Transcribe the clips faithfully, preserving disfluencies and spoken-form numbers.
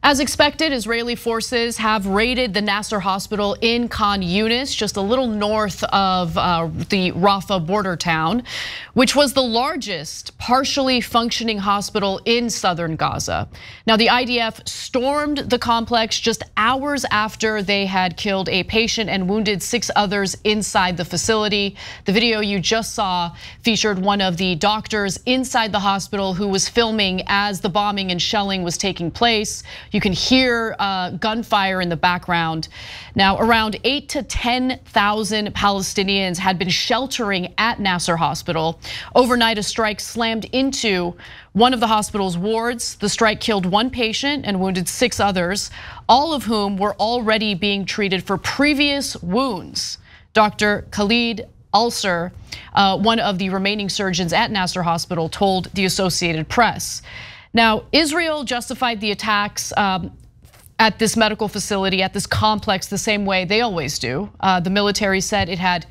As expected, Israeli forces have raided the Nasser Hospital in Khan Younis, just a little north of uh, the RAFAH border town, which was the largest partially functioning hospital in southern Gaza. Now, the I D F stormed the complex just hours after they had killed a patient and wounded six others inside the facility. The video you just saw featured one of the doctors inside the hospital who was filming as the bombing and shelling was taking place. You can hear uh, gunfire in the background. Now, around eight to ten thousand Palestinians had been sheltering at Nasser Hospital. Overnight, a strike slammed into one of the hospital's wards. The strike killed one patient and wounded six others, all of whom were already being treated for previous wounds. Doctor Khalid Ulcer, uh, one of the remaining surgeons at Nasser Hospital, told the Associated Press. Now, Israel justified the attacks um, at this medical facility, at this complex, the same way they always do. Uh, the military said it had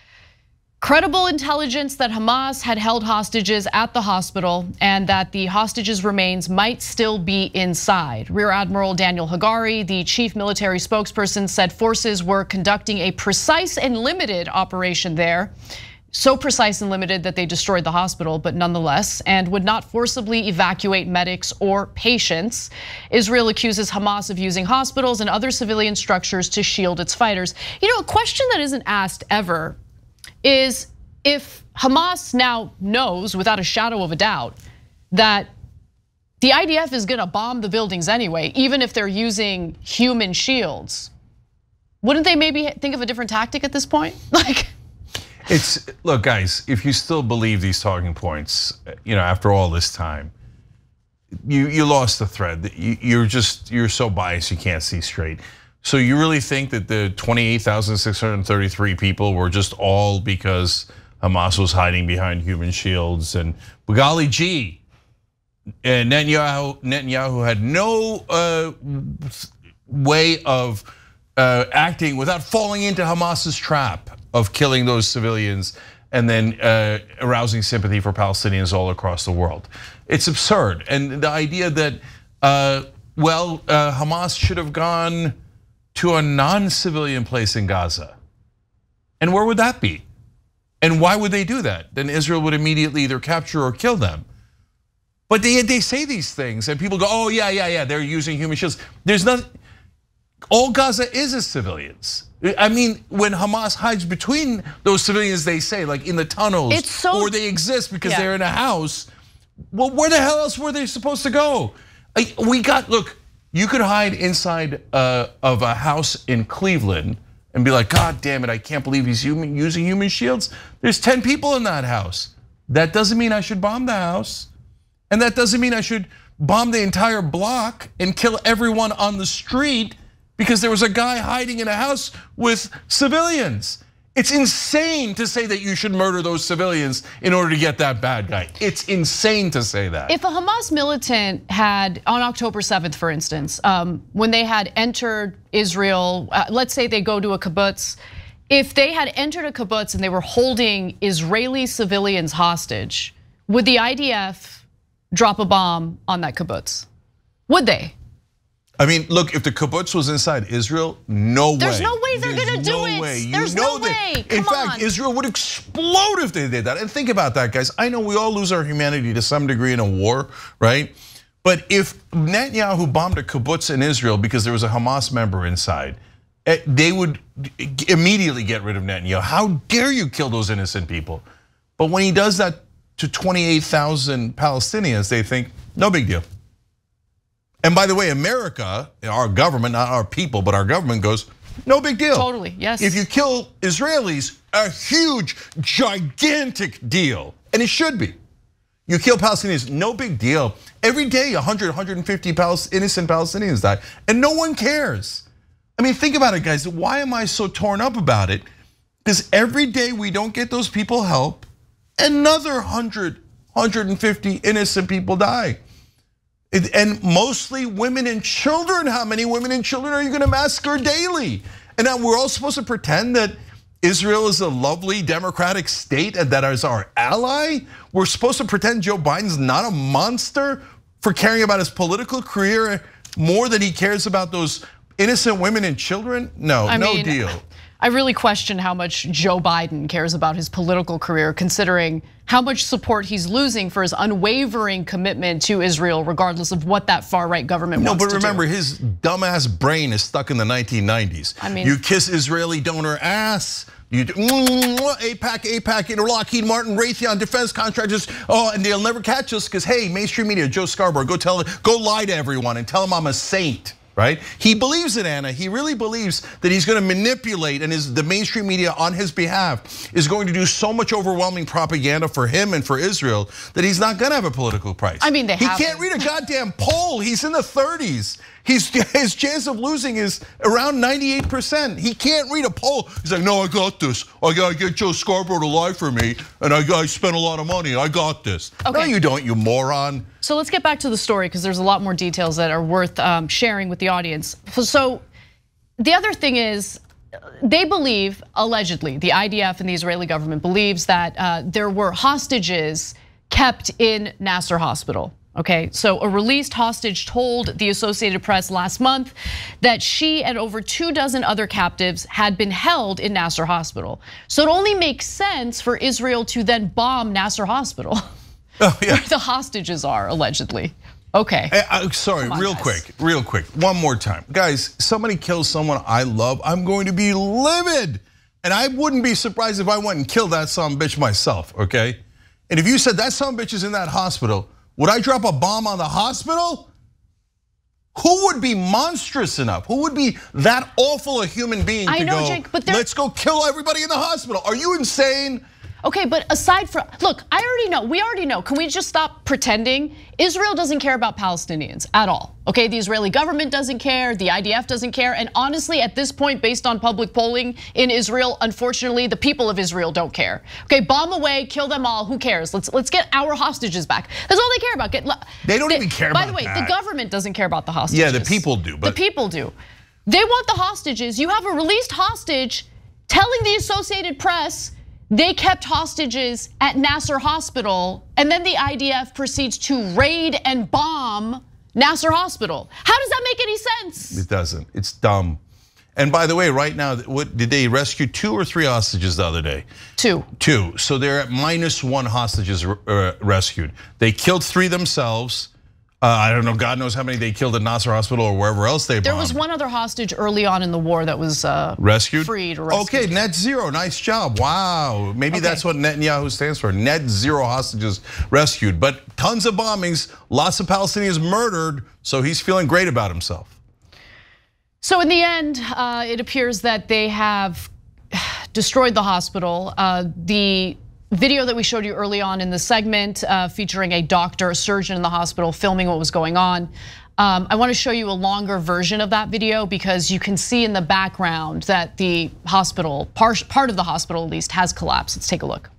credible intelligence that Hamas had held hostages at the hospital and that the hostages' remains might still be inside. Rear Admiral Daniel Hagari, the chief military spokesperson, said forces were conducting a precise and limited operation there. So precise and limited that they destroyed the hospital, but nonetheless, and would not forcibly evacuate medics or patients. Israel accuses Hamas of using hospitals and other civilian structures to shield its fighters. You know, a question that isn't asked ever is if Hamas now knows without a shadow of a doubt that the I D F is gonna bomb the buildings anyway, even if they're using human shields, wouldn't they maybe think of a different tactic at this point? Like. It's, look guys, if you still believe these talking points, you know, after all this time, you you lost the thread. You're just, you're so biased you can't see straight. So you really think that the twenty-eight thousand six hundred thirty-three people were just all because Hamas was hiding behind human shields and golly gee, and Netanyahu, Netanyahu had no uh, way of uh, acting without falling into Hamas's trap of killing those civilians and then uh, arousing sympathy for Palestinians all across the world. It's absurd. And the idea that, uh, well, uh, Hamas should have gone to a non-civilian place in Gaza. And where would that be? And why would they do that? Then Israel would immediately either capture or kill them. But they, they say these things and people go, oh yeah, yeah, yeah, they're using human shields. There's nothing, all Gaza is is civilians. I mean, when Hamas hides between those civilians, they say, like in the tunnels, so, or they exist because yeah. they're in a house. Well, where the hell else were they supposed to go? We got, look, you could hide inside uh, of a house in Cleveland and be like, God damn it, I can't believe he's human, using human shields. There's ten people in that house. That doesn't mean I should bomb the house. And that doesn't mean I should bomb the entire block and kill everyone on the street because there was a guy hiding in a house with civilians. It's insane to say that you should murder those civilians in order to get that bad guy. It's insane to say that. If a Hamas militant had, on October seventh, for instance, um, when they had entered Israel, uh, let's say they go to a kibbutz, if they had entered a kibbutz and they were holding Israeli civilians hostage, would the I D F drop a bomb on that kibbutz? Would they? I mean, look, if the kibbutz was inside Israel, no way. There's no way they're gonna do it. Way. There's no way. In fact, Israel would explode if they did that. And think about that, guys. I know we all lose our humanity to some degree in a war, right? But if Netanyahu bombed a kibbutz in Israel because there was a Hamas member inside, they would immediately get rid of Netanyahu. How dare you kill those innocent people? But when he does that to twenty-eight thousand Palestinians, they think, no big deal. And by the way, America, our government, not our people, but our government goes, no big deal. Totally, yes. If you kill Israelis, a huge, gigantic deal, and it should be. You kill Palestinians, no big deal. Every day, one hundred, one hundred fifty innocent Palestinians die, and no one cares. I mean, think about it, guys. Why am I so torn up about it? Because every day we don't get those people help, another one hundred, one hundred fifty innocent people die. And mostly women and children. How many women and children are you gonna massacre daily? And now we're all supposed to pretend that Israel is a lovely democratic state and that is our ally? We're supposed to pretend Joe Biden's not a monster for caring about his political career more than he cares about those innocent women and children? No, I no mean, deal. I really question how much Joe Biden cares about his political career, considering how much support he's losing for his unwavering commitment to Israel, regardless of what that far-right government no, wants to do. No, but remember, his dumbass brain is stuck in the nineteen nineties. I mean, you kiss Israeli donor ass. You do, mm, AIPAC, AIPAC, you know, Lockheed Martin, Raytheon, defense contractors. Oh, and they'll never catch us because, hey, mainstream media, Joe Scarborough, go tell, go lie to everyone and tell them I'm a saint. Right? He believes it, Anna. He really believes that he's going to manipulate, and his, the mainstream media on his behalf is going to do so much overwhelming propaganda for him and for Israel that he's not going to have a political price. I mean, they he haven't. can't read a goddamn poll. He's in the thirties. He's, his chance of losing is around ninety-eight percent. He can't read a poll. He's like, no, I got this. I got to get Joe Scarborough to lie for me, and I, I spent a lot of money. I got this. Okay. No, you don't, you moron. So let's get back to the story because there's a lot more details that are worth sharing with the audience. So the other thing is, they believe, allegedly, the I D F and the Israeli government believes that uh, there were hostages kept in Nasser Hospital. Okay, so a released hostage told the Associated Press last month that she and over two dozen other captives had been held in Nasser Hospital. So it only makes sense for Israel to then bomb Nasser Hospital, oh, yeah. where the hostages are, allegedly. Okay. Hey, I'm sorry, on, real guys. quick, real quick, one more time. Guys, somebody kills someone I love, I'm going to be livid. And I wouldn't be surprised if I went and killed that son of a bitch myself, okay? And if you said that son of a bitch is in that hospital, would I drop a bomb on the hospital? Who would be monstrous enough? Who would be that awful a human being I to know, go, Jake, but let's go kill everybody in the hospital? Are you insane? Okay, but aside from, look, I already know, we already know. Can we just stop pretending? Israel doesn't care about Palestinians at all. Okay, the Israeli government doesn't care, the I D F doesn't care, and honestly, at this point, based on public polling in Israel, unfortunately, the people of Israel don't care. Okay, bomb away, kill them all, who cares? Let's let's get our hostages back. That's all they care about. Get, they don't they, even care about that. By the way, the government doesn't care about the hostages. Yeah, the people do. But the people do. They want the hostages. You have a released hostage telling the Associated Press they kept hostages at Nasser Hospital, and then the I D F proceeds to raid and bomb Nasser Hospital. How does that make any sense? It doesn't. It's dumb. And by the way, right now, what did they rescue two or three hostages the other day? Two. Two. So they're at minus one hostages rescued. They killed three themselves. Uh, I don't know, God knows how many they killed at Nasser Hospital or wherever else they bombed. There was one other hostage early on in the war that was uh, rescued? freed or rescued. Okay, net zero, nice job, wow. Maybe okay. that's what Netanyahu stands for, net zero hostages rescued. But tons of bombings, lots of Palestinians murdered, so he's feeling great about himself. So in the end, uh, it appears that they have destroyed the hospital. Uh, the video that we showed you early on in the segment uh, featuring a doctor, a surgeon in the hospital filming what was going on. Um, I want to show you a longer version of that video because you can see in the background that the hospital, part, part of the hospital at least, has collapsed. Let's take a look.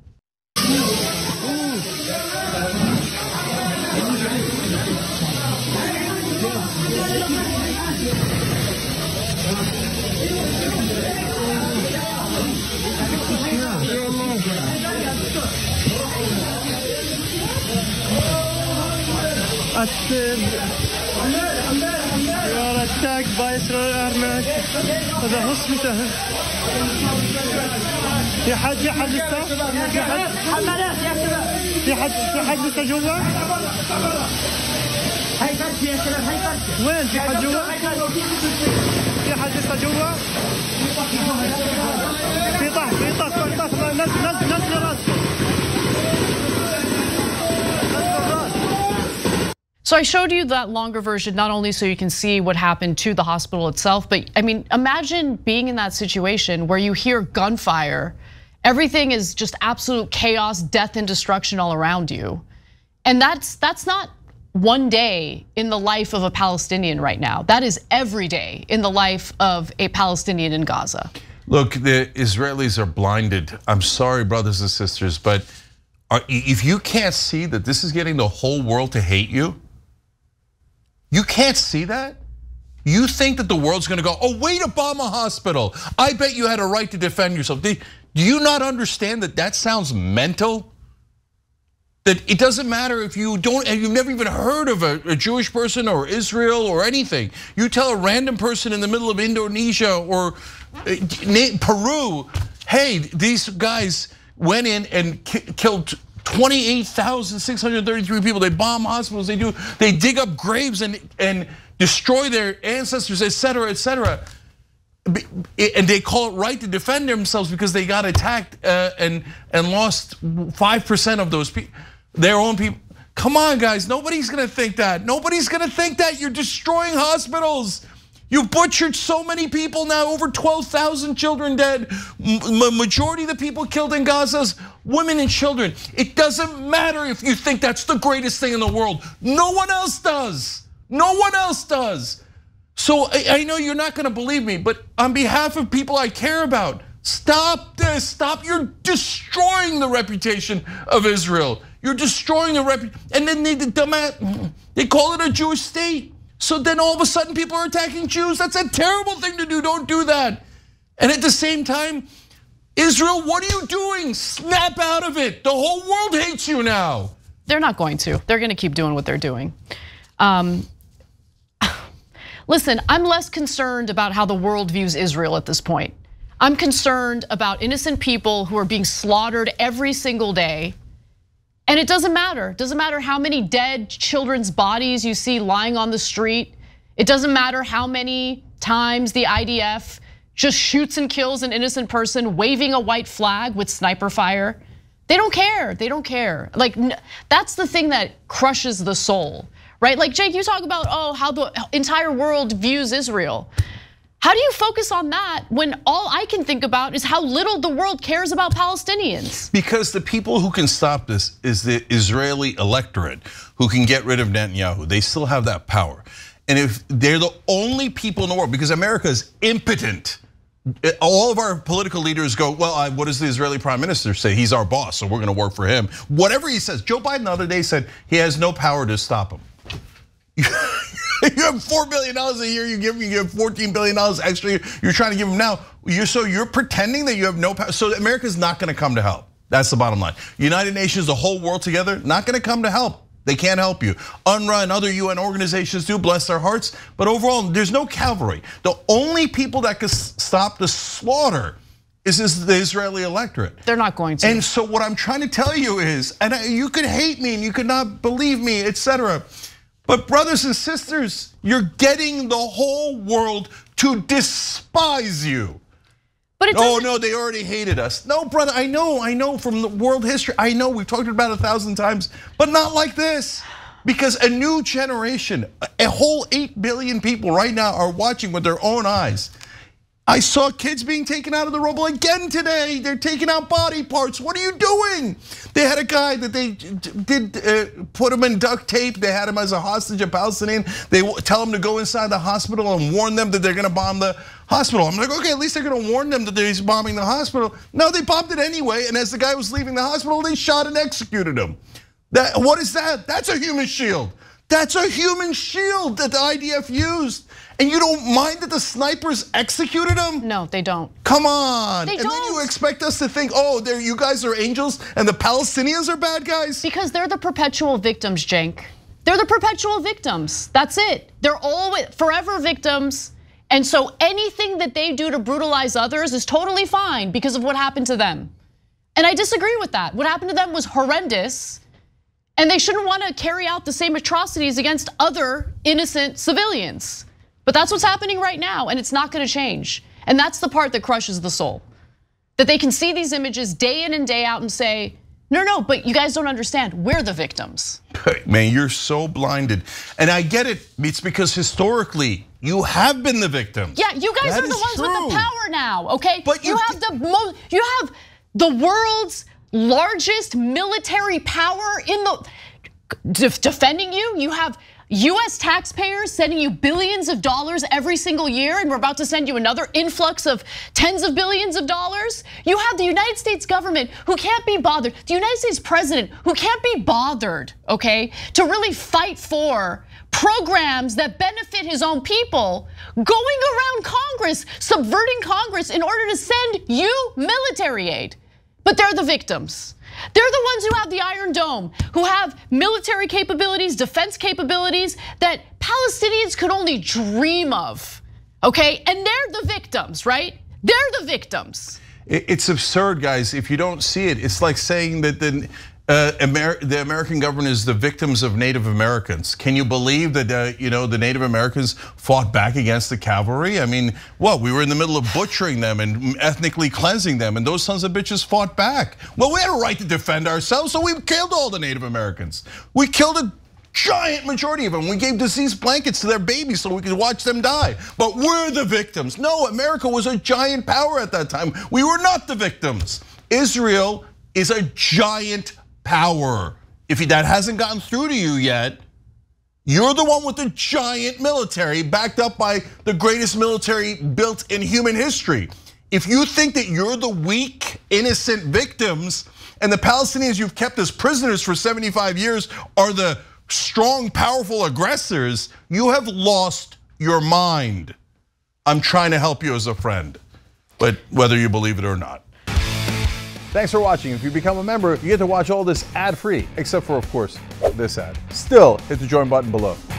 سيارة تاك بايسرا الأرناك هذا هوسبيتال في حد في حد لسه في حد في حد في حد لسه جوا وين في حد جوا في حد لسه جوا في طح في طح طح طح نزل نزل نزل راسه. So I showed you that longer version, not only so you can see what happened to the hospital itself, but I mean, imagine being in that situation where you hear gunfire, everything is just absolute chaos, death and destruction all around you. And that's that's not one day in the life of a Palestinian right now. That is every day in the life of a Palestinian in Gaza. Look, the Israelis are blinded. I'm sorry, brothers and sisters, but if you can't see that this is getting the whole world to hate you, you can't see that? You think that the world's gonna go, oh, way to bomb a hospital. I bet you had a right to defend yourself. Do you not understand that that sounds mental? That it doesn't matter if you don't, and you've never even heard of a, a Jewish person or Israel or anything. You tell a random person in the middle of Indonesia or Peru, hey, these guys went in and killed twenty-eight thousand six hundred thirty-three people. They bomb hospitals. They do. They dig up graves and and destroy their ancestors, et cetera, et cetera. And they call it right to defend themselves because they got attacked and and lost five percent of those people. Their own people. Come on, guys. Nobody's gonna think that. Nobody's gonna think that. You're destroying hospitals. You've butchered so many people now. Over twelve thousand children dead. Majority of the people killed in Gaza is women and children. It doesn't matter if you think that's the greatest thing in the world. No one else does. No one else does. So I know you're not gonna believe me, but on behalf of people I care about, stop this. Stop. You're destroying the reputation of Israel. You're destroying the reputation. And then they, they call it a Jewish state. So then all of a sudden people are attacking Jews. That's a terrible thing to do. Don't do that. And at the same time, Israel, what are you doing? Snap out of it. The whole world hates you now. They're not going to. They're going to keep doing what they're doing. Um, listen, I'm less concerned about how the world views Israel at this point. I'm concerned about innocent people who are being slaughtered every single day. And it doesn't matter. It doesn't matter how many dead children's bodies you see lying on the street. It doesn't matter how many times the I D F just shoots and kills an innocent person waving a white flag with sniper fire. They don't care. They don't care. Like, that's the thing that crushes the soul, right? Like, Jake, you talk about, oh, how the entire world views Israel. How do you focus on that when all I can think about is how little the world cares about Palestinians? Because the people who can stop this is the Israeli electorate who can get rid of Netanyahu. They still have that power. And if they're the only people in the world, because America is impotent. All of our political leaders go, well, what does the Israeli prime minister say? He's our boss, so we're gonna work for him. Whatever he says. Joe Biden the other day said he has no power to stop him. You have four billion dollars a year, you give you give fourteen billion dollars extra, you're trying to give them now. You're, so you're pretending that you have no power. So America's not gonna come to help. That's the bottom line. United Nations, the whole world together, not gonna come to help. They can't help you. UNRWA and other U N organizations do, bless their hearts. But overall, there's no cavalry. The only people that can stop the slaughter is the Israeli electorate. They're not going to. And so what I'm trying to tell you is, and you could hate me and you could not believe me, et cetera. But brothers and sisters, you're getting the whole world to despise you. But it oh no, they already hated us. No, brother, I know, I know from the world history. I know, we've talked about it a thousand times, but not like this. Because a new generation, a whole eight billion people right now are watching with their own eyes. I saw kids being taken out of the rubble again today. They're taking out body parts. What are you doing? They had a guy that they did uh, put him in duct tape. They had him as a hostage, a Palestinian. They tell him to go inside the hospital and warn them that they're gonna bomb the hospital. I'm like, okay, at least they're gonna warn them that he's bombing the hospital. No, they bombed it anyway. And as the guy was leaving the hospital, they shot and executed him. That, what is that? That's a human shield. That's a human shield that the I D F used. And you don't mind that the snipers executed him? No, they don't. Come on. They and don't. then you expect us to think, oh, there you guys are angels and the Palestinians are bad guys? Because they're the perpetual victims, Cenk. They're the perpetual victims. That's it. They're always forever victims. And so anything that they do to brutalize others is totally fine because of what happened to them. And I disagree with that. What happened to them was horrendous. And they shouldn't want to carry out the same atrocities against other innocent civilians. But that's what's happening right now, and it's not gonna change. And that's the part that crushes the soul. That they can see these images day in and day out and say, no, no, but you guys don't understand, we're the victims. Man, you're so blinded. And I get it, it's because historically, you have been the victims. Yeah, you guys that are the ones true. with the power now, okay? But you, you have the most, you have the world's largest military power in the, defending you. You have U S taxpayers sending you billions of dollars every single year, and we're about to send you another influx of tens of billions of dollars. You have the United States government who can't be bothered, the United States president who can't be bothered, okay, to really fight for programs that benefit his own people, going around Congress, subverting Congress in order to send you military aid. But they're the victims. They're the ones who have the Iron Dome, who have military capabilities, defense capabilities that Palestinians could only dream of, okay? And they're the victims, right? They're the victims. It's absurd, guys, if you don't see it. It's like saying that the, uh, Amer the American government is the victims of Native Americans. Can you believe that uh, you know, the Native Americans fought back against the cavalry? I mean, what, we were in the middle of butchering them and ethnically cleansing them, and those sons of bitches fought back. Well, we had a right to defend ourselves, so we killed all the Native Americans. We killed a giant majority of them. We gave diseased blankets to their babies so we could watch them die. But we're the victims. No, America was a giant power at that time. We were not the victims. Israel is a giant power. If that hasn't gotten through to you yet, you're the one with the giant military backed up by the greatest military built in human history. If you think that you're the weak, innocent victims and the Palestinians you've kept as prisoners for seventy-five years are the strong, powerful aggressors, you have lost your mind. I'm trying to help you as a friend, but whether you believe it or not. Thanks for watching. If you become a member, you get to watch all this ad-free, except for, of course, this ad. Still, hit the join button below.